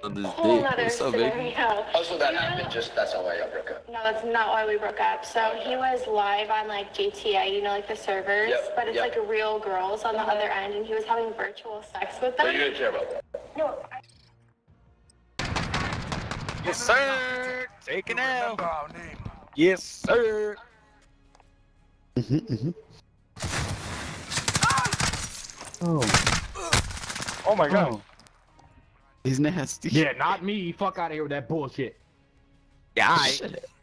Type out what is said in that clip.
on this Whole dick. other What's up, baby? scenario. Also, that happened. Just that's not why y'all broke up. No, that's not why we broke up. So he was live on like GTA, you know, like the servers, but it's like real girls on the other end, and he was having virtual sex with them. So you didn't care about that? No. Yes, sir. Taking out. Yes, sir. Oh my god. He's nasty. Yeah, not me. Fuck out of here with that bullshit. Yeah, Shut up.